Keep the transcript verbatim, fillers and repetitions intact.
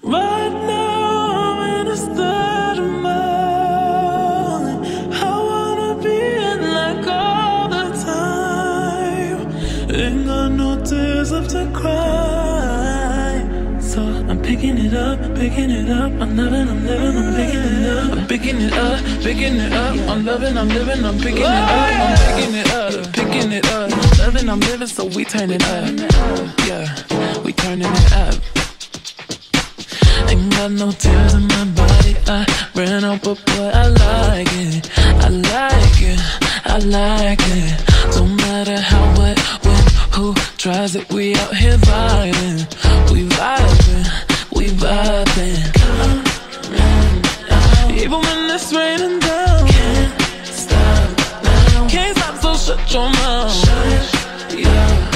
Right now I'm in a state of mind. I wanna be in like all the time. Ain't got no tears left to cry. So I'm picking it up, picking it up. I'm loving, I'm living, I'm picking it up. I'm picking it up, picking it up. I'm loving, I'm living, I'm picking it up. I'm picking it up, picking it up. Loving, I'm living, so we turn it up. Yeah, we turning it up. Ain't got no tears in my body. I ran out, but boy, I like it. I like it, I like it. Don't matter how, what, when, who tries it. We out here vibing, we vibing, we vibing. Even when it's raining down, can't stop now. Can't stop, so shut your mouth. Shut, yeah.